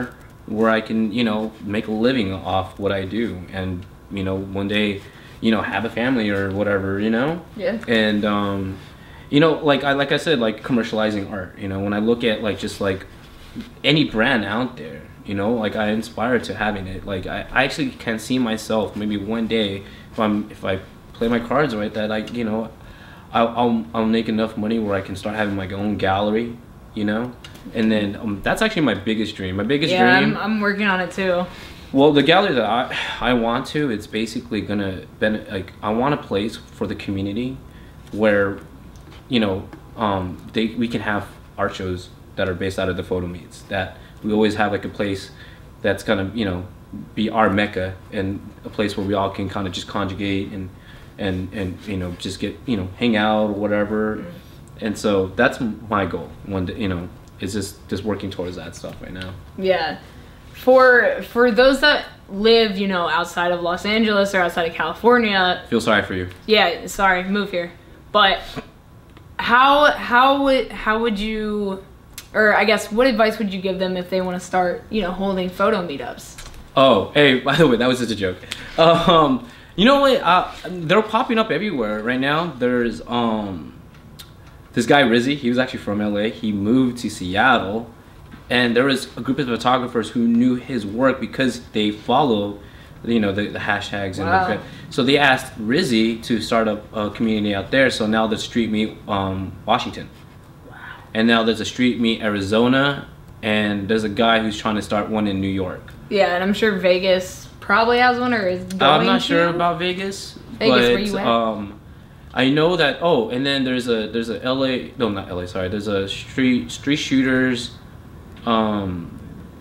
where I can, you know, make a living off what I do, and you know, one day, you know, have a family or whatever, you know.
Yeah.
And um, you know, like I like I said, like commercializing art. You know, when I look at like just like any brand out there, you know, like I inspire to having it. Like I, I actually can see myself maybe one day if I'm if I play my cards right, that I, you know, I'll I'll, I'll make enough money where I can start having my own gallery, you know. And then um, that's actually my biggest dream. My biggest
yeah,
dream.
I'm, I'm working on it too.
Well, the gallery that I I want to, it's basically gonna ben like I want a place for the community where, you know, um, they we can have art shows that are based out of the photo meets. That we always have like a place that's gonna, you know, be our mecca, and a place where we all can kind of just conjugate and and and you know, just get, you know, hang out or whatever. Mm-hmm. And so that's my goal. One day, you know. Is just just working towards that stuff right now.
Yeah, for for those that live, you know, outside of Los Angeles or outside of California.
Feel sorry for you.
Yeah, sorry, move here. But how how would how would you, or I guess what advice would you give them if they want to start, you know, holding photo meetups?
Oh, hey, by the way, that was just a joke. Um, you know what? Uh, they're popping up everywhere right now. There's um. This guy Rizzy, he was actually from L A. He moved to Seattle, and there was a group of photographers who knew his work because they follow, you know, the, the hashtags.
Wow.
And the, so they asked Rizzy to start up a community out there. So now there's Street Meet um, Washington, wow. And now there's a Street Meet Arizona, and there's a guy who's trying to start one in New York.
Yeah, and I'm sure Vegas probably has one or is going
I'm not
to.
sure about Vegas.
Vegas,
but,
where you at?
Um, I know that. Oh, and then there's a there's a L A no not L A sorry there's a street street shooters, um,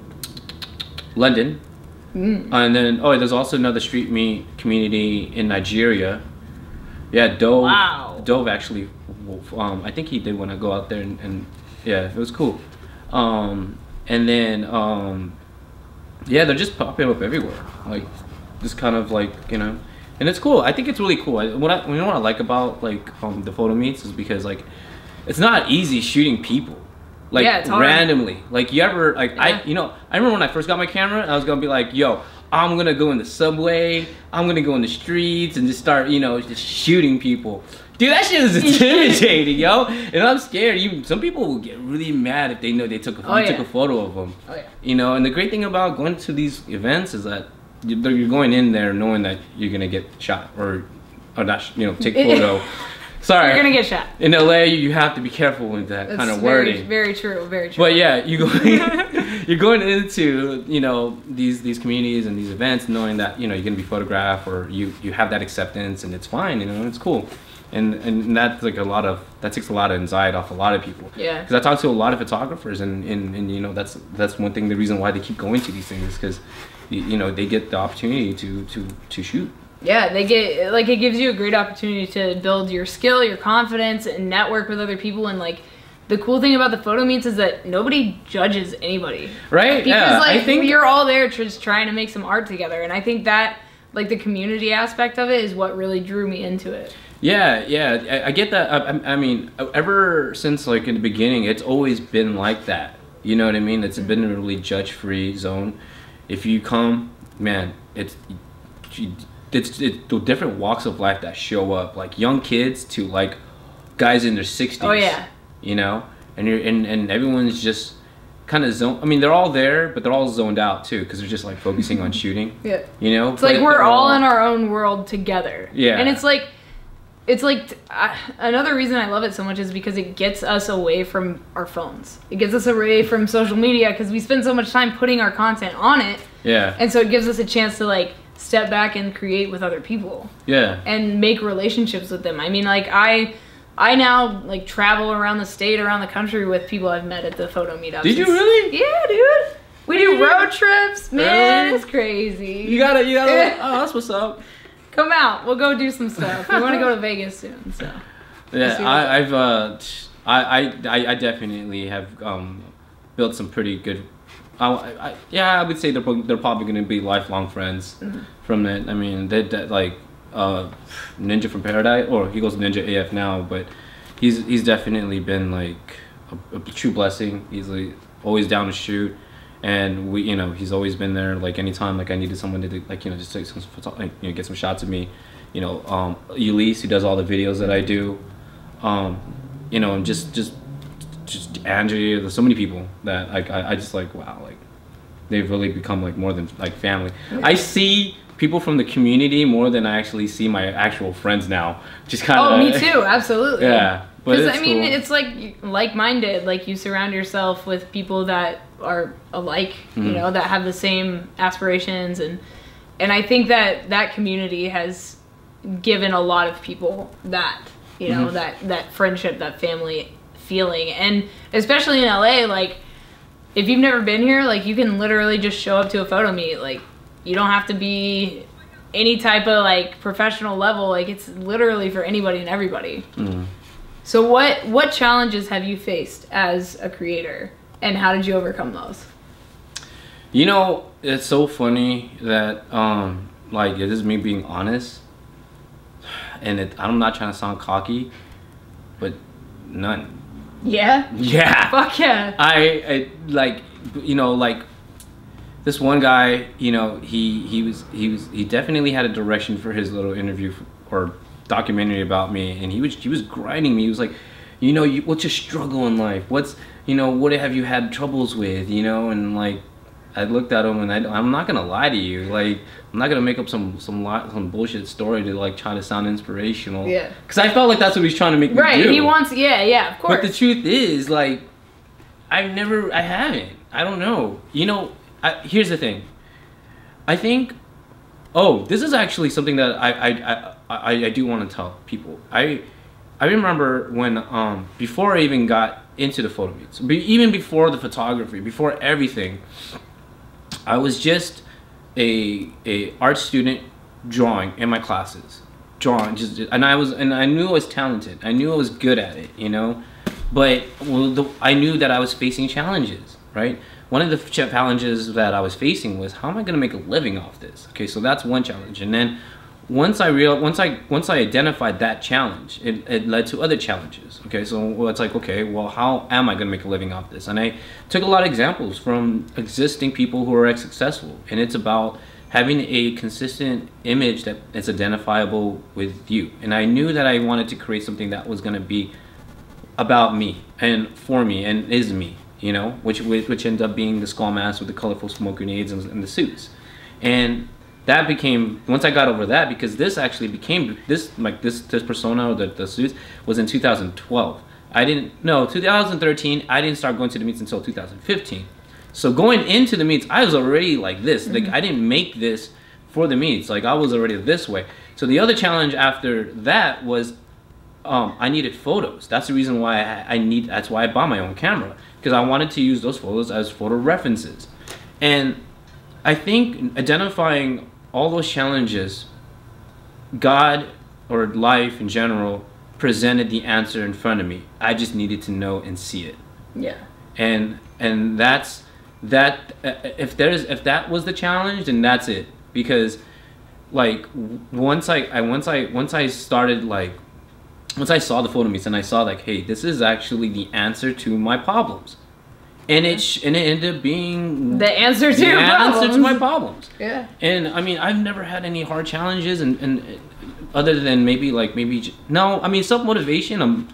London, mm. and then oh there's also another street meet community in Nigeria. Yeah, Dove.
Wow.
Dove actually, um, I think he did want to go out there and, and yeah, it was cool. Um, and then um, yeah, they're just popping up everywhere. Like, just kind of like, you know. And it's cool. I think it's really cool. I, what I, you know what I like about like um, the photo meets is because like it's not easy shooting people, like
yeah,
randomly. Like you ever like
yeah.
I you know I remember when I first got my camera, I was gonna be like, yo, I'm gonna go in the subway, I'm gonna go in the streets and just start, you know, just shooting people. Dude, that shit is intimidating, yo. And I'm scared. Even some people will get really mad if they know they took a,
oh,
you
yeah.
took a photo of them.
Oh, yeah.
You know, and the great thing about going to these events is that you're going in there knowing that you're gonna get shot or, or not, you know, take photo. Sorry,
you're gonna get shot.
In L A, you have to be careful with that
That's
kind of
very,
wording.
Very true, very true.
But yeah, you go, you're going into, you know, these these communities and these events knowing that, you know, you're gonna be photographed or you you have that acceptance and it's fine, you know, it's cool. And and that's like a lot of that takes a lot of anxiety off a lot of people.
Yeah.
Because I talk to a lot of photographers and, and and you know that's that's one thing, the reason why they keep going to these things is because you know they get the opportunity to to to shoot.
Yeah, they get like it gives you a great opportunity to build your skill, your confidence, and network with other people. And like the cool thing about the photo meets is that nobody judges anybody.
Right.
Because
yeah.
like
I think
you're all there just trying to make some art together, and I think that like the community aspect of it is what really drew me into it.
Yeah, yeah, I, I get that. I, I mean, ever since like in the beginning, it's always been like that. You know what I mean? It's been a really judge-free zone. If you come, man, it's it's, it's the different walks of life that show up, like young kids to like guys in their sixties.
Oh yeah.
You know, and you're and, and everyone's just kind of zone. I mean, they're all there, but they're all zoned out too because they're just like focusing on shooting. Yeah. You know,
it's like we're all in our own world together.
Yeah.
And it's like. It's like, uh, another reason I love it so much is because it gets us away from our phones. It gets us away from social media because we spend so much time putting our content on it.
Yeah.
And so it gives us a chance to like step back and create with other people.
Yeah.
And make relationships with them. I mean, like I, I now like travel around the state, around the country with people I've met at the photo meetups.
Did you really?
Yeah, dude. We do road trips, man.
Really?
It's crazy.
You gotta, you gotta. Oh, that's what's up.
Come out. We'll go do some stuff. We want to go to Vegas soon. So.
Yeah, I, I've uh, I, I I definitely have um, built some pretty good. I, I, yeah, I would say they're they're probably going to be lifelong friends mm-hmm. from that. I mean, they that like uh, Ninja from Paradise, or he goes Ninja A F now, but he's he's definitely been like a, a true blessing. He's like always down to shoot, and we, you know, he's always been there. Like anytime, like I needed someone to, like, you know, just take some, photo- like, you know, get some shots of me. You know, um, Elise, who does all the videos that I do. Um, you know, and just, just, just Andrea. There's so many people that like I, I just like wow, like they've really become like more than like family. I see people from the community more than I actually see my actual friends now. Just kind of.
Oh, me too. Absolutely.
Yeah.
Because I mean, cool. It's like like-minded. Like you surround yourself with people that are alike, mm-hmm. you know, that have the same aspirations, and and I think that that community has given a lot of people that, you know, mm-hmm. that that friendship, that family feeling, and especially in L A, like if you've never been here, like you can literally just show up to a photo meet. Like you don't have to be any type of like professional level. Like it's literally for anybody and everybody. Mm-hmm. So what what challenges have you faced as a creator, and how did you overcome those?
You know, it's so funny that um like it is me being honest, and it, I'm not trying to sound cocky, but none.
Yeah?
Yeah.
Fuck yeah.
I, I like you know like this one guy, you know, he he was he was he definitely had a direction for his little interview for, or documentary about me, and he was he was grinding me. He was like, you know, you, what's your struggle in life? What's, you know, what have you had troubles with? You know, and like, I looked at him, and I, I'm not gonna lie to you, like, I'm not gonna make up some some lot, some bullshit story to like try to sound inspirational.
Yeah.
Because I felt like that's what he's trying to make me
right,
do.
Right. He wants. Yeah. Yeah. Of course.
But the truth is, like, I've never. I haven't. I don't know. You know. I, here's the thing. I think. Oh, this is actually something that I I, I, I, I do want to tell people. I I remember when um before I even got into the photo meets, be, even before the photography, before everything, I was just a a art student drawing in my classes, drawing just, and I was and I knew I was talented. I knew I was good at it, you know, but well, the, I knew that I was facing challenges, right? One of the challenges that I was facing was, how am I going to make a living off this? Okay, so that's one challenge. And then once I real once I once I identified that challenge, it, it led to other challenges. Okay, so well, it's like, okay, well, how am I going to make a living off this? And I took a lot of examples from existing people who are successful, and it's about having a consistent image that is identifiable with you. And I knew that I wanted to create something that was going to be about me and for me and is me. You know, which which ended up being the skull mask with the colorful smoke grenades and, and the suits, and that became, once I got over that, because this actually became this like this this persona, the the suits, was in two thousand twelve. I didn't no two thousand thirteen. I didn't start going to the meets until two thousand fifteen. So going into the meets, I was already like this. Mm-hmm. Like I didn't make this for the meets. Like I was already this way. So the other challenge after that was, um, I needed photos. That's the reason why I, I need. That's why I bought my own camera. Because I wanted to use those photos as photo references. And I think identifying all those challenges, God or life in general presented the answer in front of me. I just needed to know and see it.
Yeah.
And and that's that if there's if that was the challenge, then that's it. Because like once I, I once I once I started like Once I saw the photo meets and I saw like, hey, this is actually the answer to my problems, and it sh and it ended up being
the answer to
the
your
answer
problems.
to my problems.
Yeah.
And I mean, I've never had any hard challenges, and and other than maybe like maybe j no, I mean self motivation. I'm.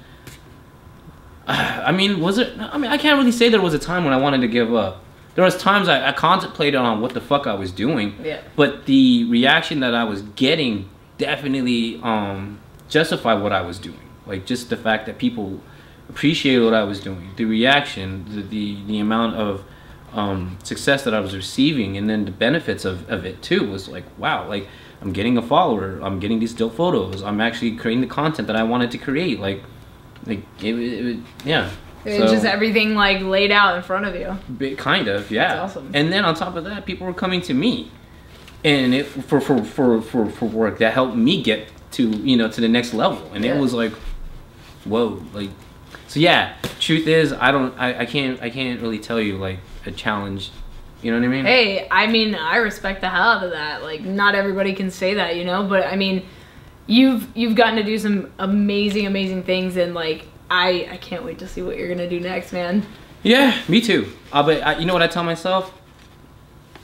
I mean, was it? I mean, I can't really say there was a time when I wanted to give up. There was times I, I contemplated on what the fuck I was doing.
Yeah.
But the reaction that I was getting definitely um. justify what I was doing. Like just the fact that people appreciated what I was doing, the reaction, the the, the amount of um, success that I was receiving, and then the benefits of, of it too was like, wow, like I'm getting a follower, I'm getting these still photos, I'm actually creating the content that I wanted to create. Like, like it, it, it yeah.
It's so, just everything like laid out in front of you.
Bit, kind of, yeah.
That's awesome.
And then on top of that, people were coming to me, and it for for for for, for work that helped me get to, you know, to the next level. And yeah. It was like, whoa, like, so yeah, truth is, I don't, I, I can't, I can't really tell you like a challenge, you know what I mean?
Hey, I mean, I respect the hell out of that. Like, not everybody can say that, you know, but I mean, you've, you've gotten to do some amazing, amazing things, and like, I, I can't wait to see what you're gonna do next, man.
Yeah, me too. Uh, but I, you know what I tell myself?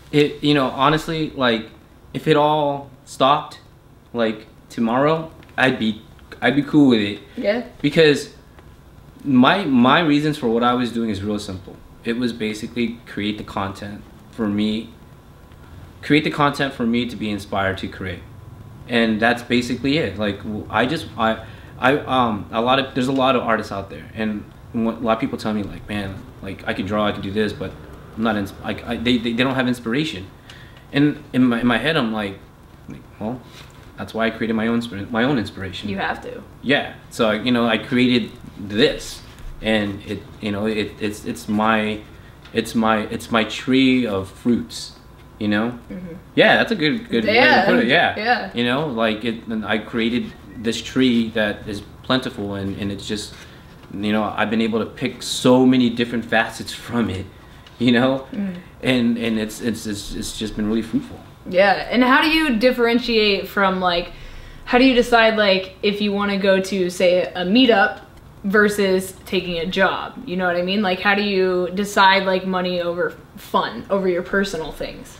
it, you know, honestly, like, if it all stopped, like, tomorrow, I'd be, I'd be cool with it.
Yeah.
Because my, my reasons for what I was doing is real simple. It was basically create the content for me, create the content for me to be inspired to create. And that's basically it. Like, I just, I, I, um, a lot of, there's a lot of artists out there. And what, a lot of people tell me, like, man, like, I can draw, I can do this, but I'm not, ins- like, I, they, they, they don't have inspiration. And in my, in my head, I'm like, like, well, that's why I created my own, my own inspiration.
You have to.
Yeah. So, you know, I created this, and it, you know, it, it's, it's my, it's my, it's my tree of fruits. You know, mm-hmm. Yeah, that's a good good
yeah.
way to put it. Yeah,
yeah.
You know, like it. And I created this tree that is plentiful, and, and it's just, you know, I've been able to pick so many different facets from it. You know, mm. and and it's, it's it's it's just been really fruitful.
Yeah, and how do you differentiate from, like, how do you decide, like, if you want to go to, say, a meetup versus taking a job? You know what I mean? Like, how do you decide, like, money over fun, over your personal things?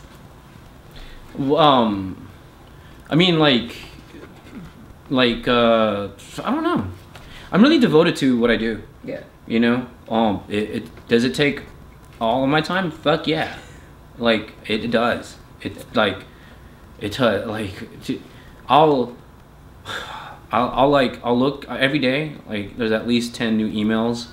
Um, I mean, like, like, uh, I don't know. I'm really devoted to what I do.
Yeah.
You know, um, it, it does it take all of my time? Fuck yeah. Like, it, it does. It's like, it's uh, like, I'll, I'll, I'll like, I'll look every day. Like, there's at least ten new emails,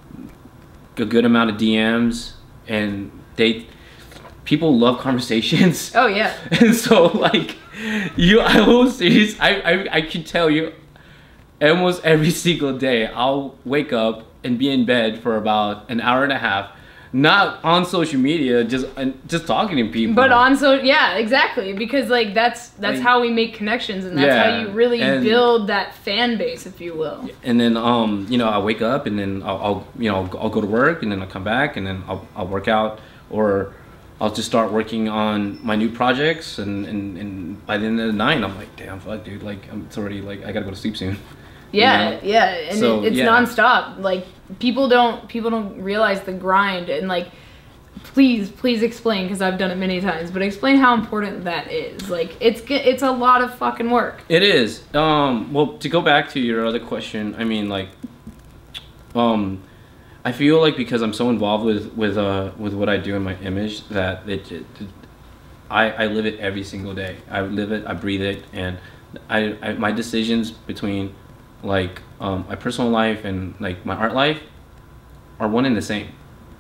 a good amount of D Ms, and they. People love conversations.
Oh yeah.
And so, like, you, I will serious. I, I, I can tell you, almost every single day, I'll wake up and be in bed for about an hour and a half, not on social media, just just talking to people.
But on so yeah, exactly, because like that's that's
like,
how we make connections, and that's
yeah,
how you really
and,
build that fan base, if you will.
And then, um, you know, I wake up and then I'll, I'll you know, I'll, I'll go to work and then I'll come back and then I'll I'll work out, or I'll just start working on my new projects, and, and, and by the end of the night, I'm like, damn, fuck, dude, like, I'm, it's already, like, I gotta go to sleep soon.
Yeah,
you know?
yeah, and
so,
it, it's
yeah.
nonstop. Like, people don't, people don't realize the grind, and, like, please, please explain, because I've done it many times, but explain how important that is. Like, it's, it's a lot of fucking work.
It is. Um, well, to go back to your other question, I mean, like, um... I feel like because I'm so involved with with uh with what I do in my image that it, it, it I I live it every single day. I live it, I breathe it, and I, I my decisions between like um my personal life and like my art life are one and the same,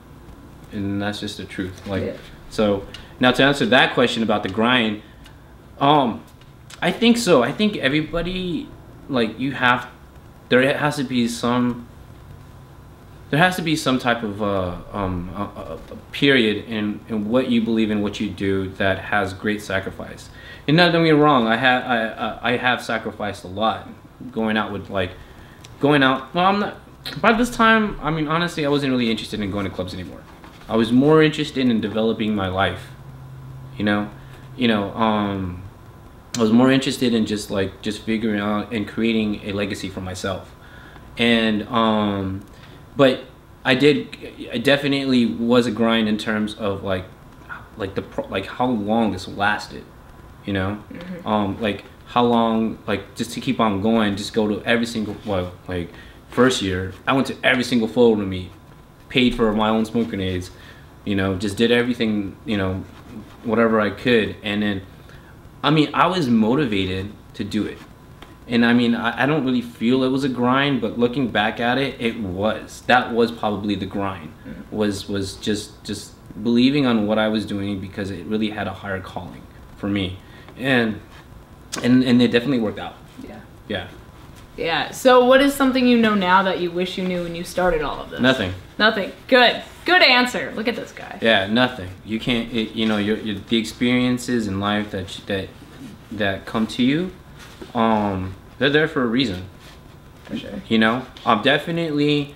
and that's just the truth. Like, yeah. So now to answer that question about the grind, um, I think so. I think everybody, like, you have, there has to be some. There has to be some type of uh, um, a, a period in, in what you believe in, what you do, that has great sacrifice. And not don't get me wrong, I have I I have sacrificed a lot, going out with like, going out. Well, I'm not. By this time, I mean, honestly, I wasn't really interested in going to clubs anymore. I was more interested in developing my life. You know, you know, um, I was more interested in just like just figuring out and creating a legacy for myself, and um. But I did, I definitely was a grind in terms of like, like the pro, like how long this lasted, you know, mm-hmm. um, like how long, like just to keep on going, just go to every single, well, like first year, I went to every single photo meet, paid for my own smoke grenades, you know, just did everything, you know, whatever I could, and then, I mean, I was motivated to do it. And I mean, I, I don't really feel it was a grind, but looking back at it, it was. That was probably the grind. Mm. Was was just just believing on what I was doing, because it really had a higher calling for me, and and and it definitely worked out.
Yeah.
Yeah.
Yeah. So, what is something you know now that you wish you knew when you started all of this?
Nothing.
Nothing. Good. Good answer. Look at this guy.
Yeah. Nothing. You can't. It, you know, your, your the experiences in life that that that come to you. Um, they're there for a reason.
For sure.
You know, I'm definitely.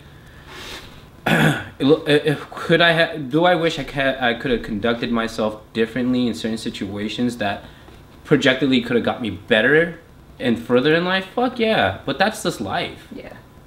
Could I have? Do I wish I could? I could have conducted myself differently in certain situations that projectively could have got me better and further in life. Fuck yeah! But that's just life.
Yeah.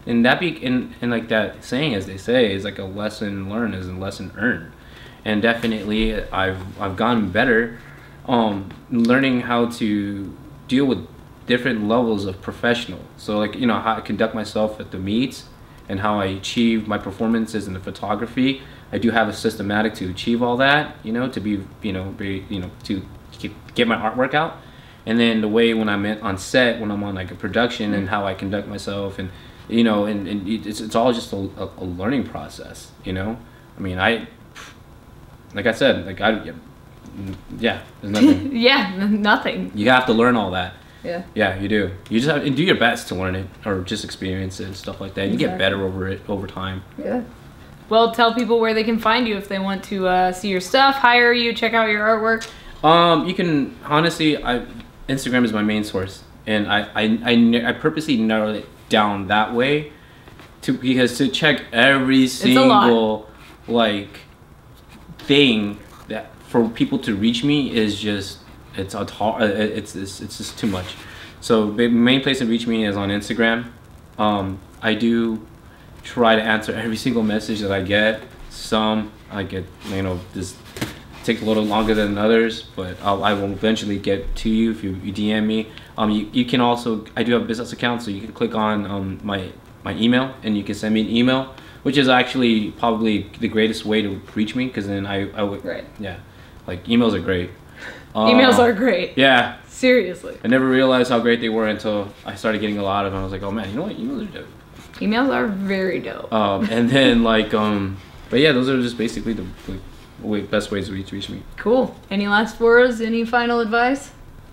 and that be and, and like that saying, as they say, is like a lesson learned is a lesson earned. And definitely I've I've gotten better um learning how to deal with different levels of professional. So like, you know, how I conduct myself at the meets and how I achieve my performances in the photography. I do have a systematic to achieve all that, you know, to be, you know, be, you know, to keep, get my artwork out. And then the way when I'm on set, when I'm on like a production, and how I conduct myself, and you know, and, and it's, it's all just a, a, a learning process, you know. I mean, I, like I said, like I, yeah, there's nothing.
Yeah, nothing.
You have to learn all that.
Yeah.
Yeah, you do. You just have to do your best to learn it, or just experience it and stuff like that. You
Exactly.
get better over it over time.
Yeah. Well, tell people where they can find you if they want to uh, see your stuff, hire you, check out your artwork.
Um, you can honestly, I Instagram is my main source, and I I, I, I purposely narrowed it down that way, to because to check every single like thing that for people to reach me is just it's it's hard. It's it's it's just too much. So the main place to reach me is on Instagram. Um, I do try to answer every single message that I get. Some I get, you know, just take a little longer than others, but I'll, I will eventually get to you if you, you D M me. Um, you, you can also, I do have a business account, so you can click on um, my, my email, and you can send me an email, which is actually probably the greatest way to reach me, because then I, I would,
right.
yeah, like emails are great. Uh,
Emails are great.
Yeah.
Seriously.
I never realized how great they were until I started getting a lot of them. I was like, oh man, you know what, emails are dope.
Emails are very dope.
Um, and then like, um, but yeah, those are just basically the, the way, best ways to reach, reach me.
Cool. Any last words? Any final advice?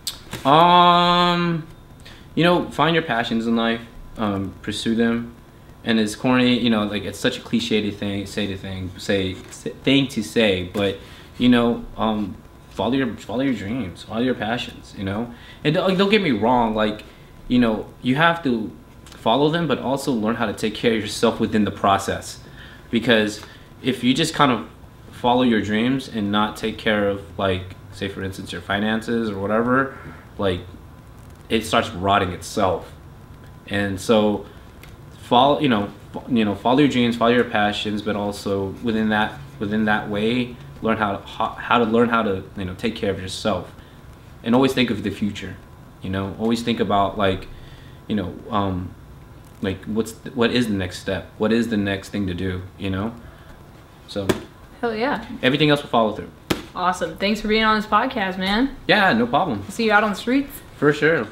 Um, you know, find your passions in life, um, pursue them. And it's corny, you know, like it's such a cliched thing, say to thing, say thing to say, but you know, um, follow your follow your dreams, follow your passions, you know. And don't, don't get me wrong, like, you know, you have to follow them, but also learn how to take care of yourself within the process. Because if you just kind of follow your dreams and not take care of, like, say for instance your finances or whatever, like it starts rotting itself. And so follow, you know, you know, follow your dreams, follow your passions, but also within that within that way, learn how to how, how to learn how to, you know, take care of yourself, and always think of the future. You know, always think about, like, you know, um, like what's the, what is the next step? What is the next thing to do? You know, so
hell yeah,
everything else will follow through.
Awesome. Thanks for being on this podcast, man.
Yeah, no problem.
See you out on the streets.
For sure.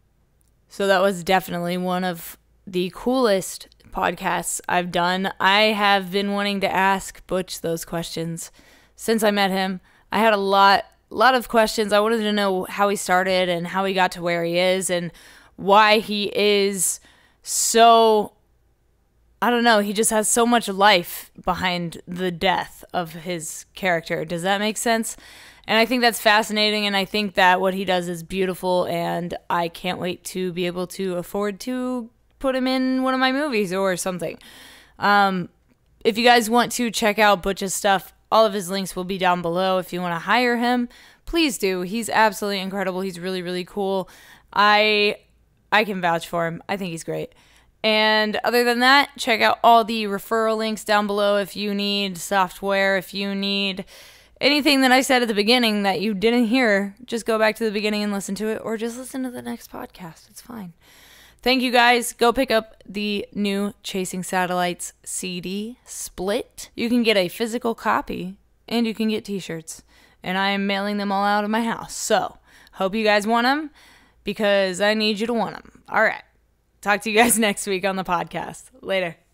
So that was definitely one of the coolest podcasts I've done. I have been wanting to ask Butch those questions since I met him. I had a lot, lot of questions. I wanted to know how he started and how he got to where he is and why he is so, I don't know, he just has so much life behind the death of his character. Does that make sense? And I think that's fascinating, and I think that what he does is beautiful, and I can't wait to be able to afford to put him in one of my movies or something. Um, if you guys want to check out Butch's stuff, all of his links will be down below. If you want to hire him, please do. He's absolutely incredible. He's really, really cool. I I can vouch for him. I think he's great. And other than that, check out all the referral links down below if you need software, if you need anything that I said at the beginning that you didn't hear. Just go back to the beginning and listen to it, or just listen to the next podcast. It's fine. Thank you guys. Go pick up the new Chasing Satellites C D split. You can get a physical copy, and you can get t-shirts. And I am mailing them all out of my house. So, hope you guys want them, because I need you to want them. All right. Talk to you guys next week on the podcast. Later.